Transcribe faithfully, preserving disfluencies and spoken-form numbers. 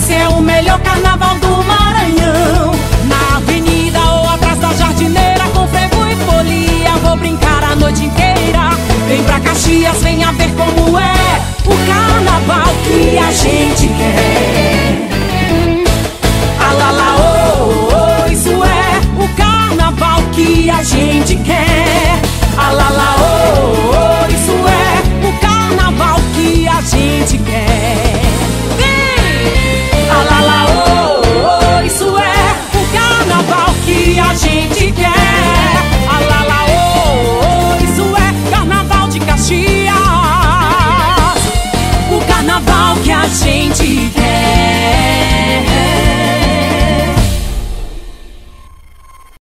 esse é o melhor carnaval do Maranhão. Na avenida ou atrás da jardineira, com frevo e folia, vou brincar a noite inteira. Vem pra Caxias, venha ver como é o carnaval que a gente quer. Alala, oh, oh, isso é o carnaval que a gente quer. Alala, oh, oh, isso é o carnaval que a gente quer. Vem! Alala, oh, oh, isso é o carnaval que a gente quer.